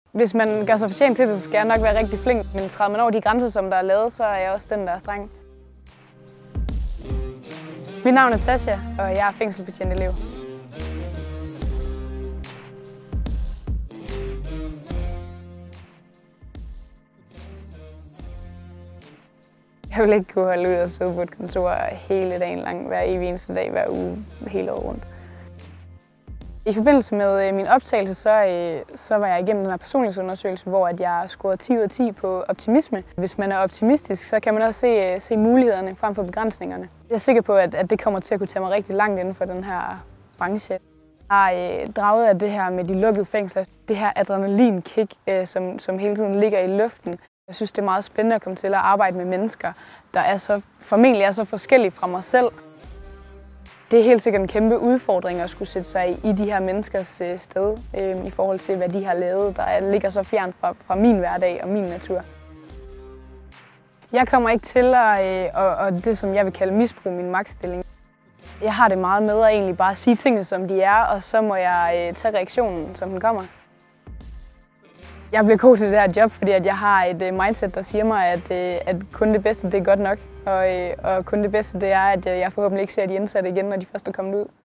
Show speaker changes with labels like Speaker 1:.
Speaker 1: Hvis man gør sig fortjent til det, så skal jeg nok være rigtig flink. Men træder man over de grænser, som der er lavet, så er jeg også den, der er streng. Mit navn er Tasha, og jeg er fængselsbetjent elev. Jeg vil ikke kunne holde ud og sidde på et kontor hele dagen lang, hver evig eneste dag, hver uge, hele året rundt. I forbindelse med min optagelse, så var jeg igennem den her personlighedsundersøgelse, hvor jeg scorede 10 ud af 10 på optimisme. Hvis man er optimistisk, så kan man også se mulighederne frem for begrænsningerne. Jeg er sikker på, at det kommer til at kunne tage mig rigtig langt inden for den her branche. Jeg har draget af det her med de lukkede fængsler, det her adrenalinkick, som hele tiden ligger i luften. Jeg synes, det er meget spændende at komme til at arbejde med mennesker, der formentlig er så forskellige fra mig selv. Det er helt sikkert en kæmpe udfordring at skulle sætte sig i de her menneskers sted i forhold til, hvad de har lavet, der ligger så fjernt fra min hverdag og min natur. Jeg kommer ikke til at det, som jeg vil kalde misbruge min magtstilling. Jeg har det meget med at egentlig bare sige tingene, som de er, og så må jeg tage reaktionen, som den kommer. Jeg bliver god til det her job, fordi jeg har et mindset, der siger mig, at kun det bedste det er godt nok. Og kun det bedste det er, at jeg forhåbentlig ikke ser de indsatte igen, når de først er kommet ud.